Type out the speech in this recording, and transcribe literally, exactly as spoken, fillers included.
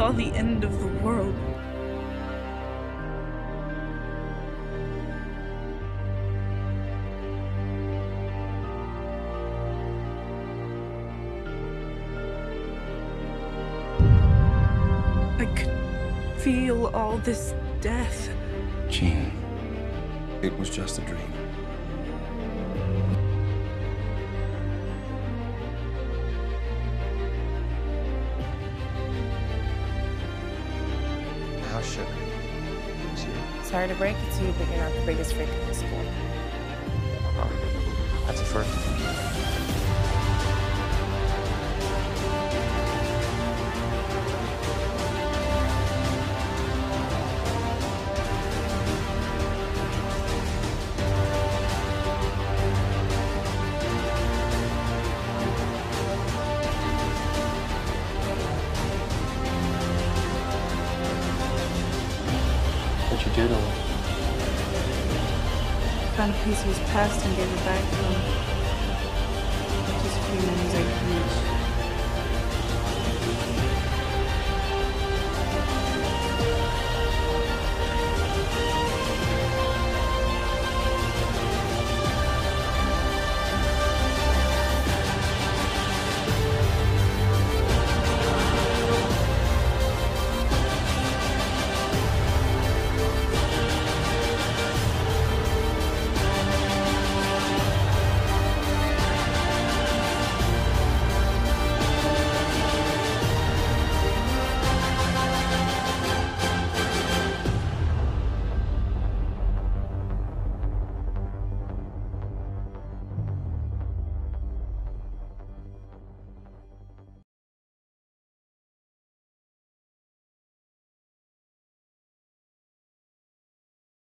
saw the end of the world. I could feel all this death. Jean, it was just a dream. How should I? See you. Sorry to break it to you, but you're not the biggest freak in the school. Oh, that's a first. What you did, or Found a piece of his past and gave it back to him. Just a few names I